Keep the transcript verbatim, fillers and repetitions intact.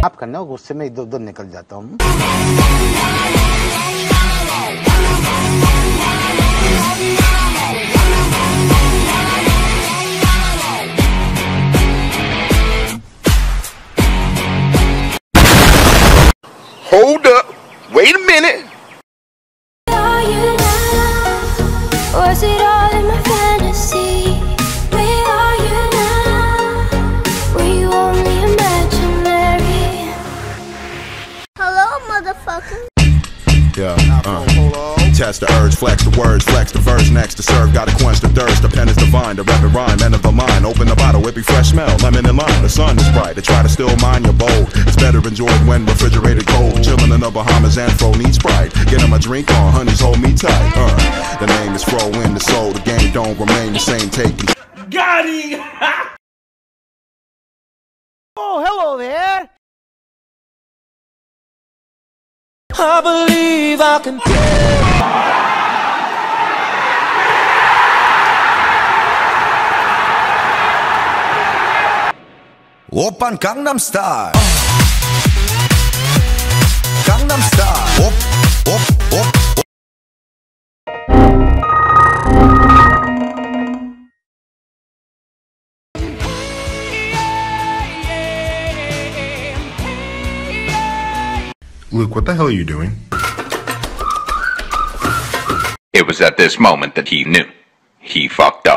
माफ करना, गुस्से में इधर उधर निकल जाता हूँ। Hold up, wait a minute. Are you now? Was it all in my fantasy? Where are you now? Were you only imaginary? Hello, motherfucker. Yeah, uh. Test the urge, flex the words, flex the verse, next to serve, gotta quench the thirst, the pen is divine, the rapid rhyme, end of a mind, open the bottle, it be fresh smell, lemon and lime, the sun is bright, they try to still mind your bold, it's better enjoyed when refrigerated cold, chillin' in the Bahamas and Fro needs Sprite, get him a drink on, honeys hold me tight, uh, the name is Fro in the soul, the game don't remain the same, take me. Got him! Oh, hello there. I believe I can Oppan Gangnam Style. Gangnam Style. Op, op, op, op. Luke, what the hell are you doing? It was at this moment that he knew. He fucked up.